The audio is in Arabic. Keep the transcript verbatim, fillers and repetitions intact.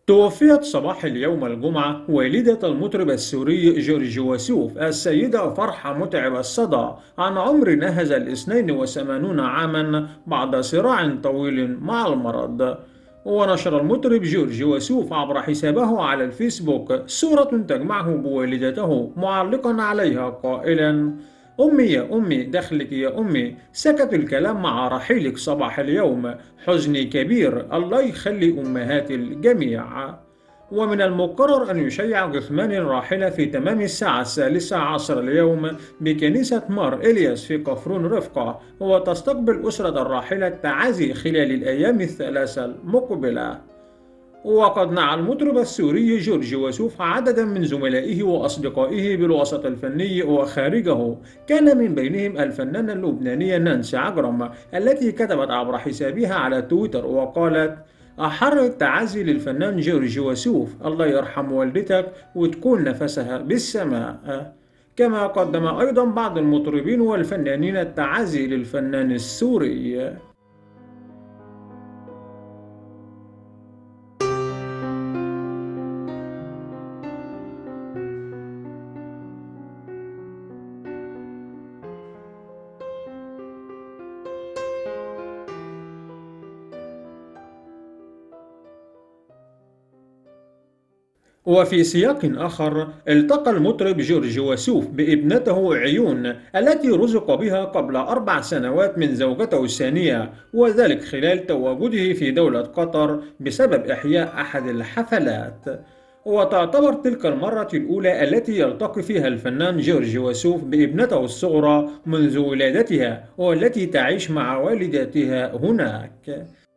توفيت صباح اليوم الجمعة والدة المطرب السوري جورج وسوف السيدة فرحة متعب الصدى عن عمر نهز الاثنين وثمانين عاما بعد صراع طويل مع المرض. ونشر المطرب جورج وسوف عبر حسابه على الفيسبوك صورة تجمعه بوالدته معلقا عليها قائلا: أمي يا أمي دخلك يا أمي، سكت الكلام مع رحيلك صباح اليوم، حزني كبير، الله يخلي أمهات الجميع. ومن المقرر أن يشيع جثمان الراحلة في تمام الساعة الثالثة عصر اليوم بكنيسة مار إلياس في قفرون رفقة، وتستقبل أسرة الراحلة التعازي خلال الأيام الثلاثة المقبلة. وقد نعى المطرب السوري جورج وسوف عددا من زملائه وأصدقائه بالوسط الفني وخارجه، كان من بينهم الفنانة اللبنانية نانسي عجرم التي كتبت عبر حسابها على تويتر وقالت: أحر التعازي للفنان جورج وسوف، الله يرحم والدتك وتكون نفسها بالسماء. كما قدم أيضا بعض المطربين والفنانين التعازي للفنان السوري. وفي سياق آخر، التقى المطرب جورج وسوف بابنته عيون التي رزق بها قبل أربع سنوات من زوجته الثانية، وذلك خلال تواجده في دولة قطر بسبب إحياء أحد الحفلات. وتعتبر تلك المرة الأولى التي يلتقي فيها الفنان جورج وسوف بابنته الصغرى منذ ولادتها، والتي تعيش مع والدتها هناك.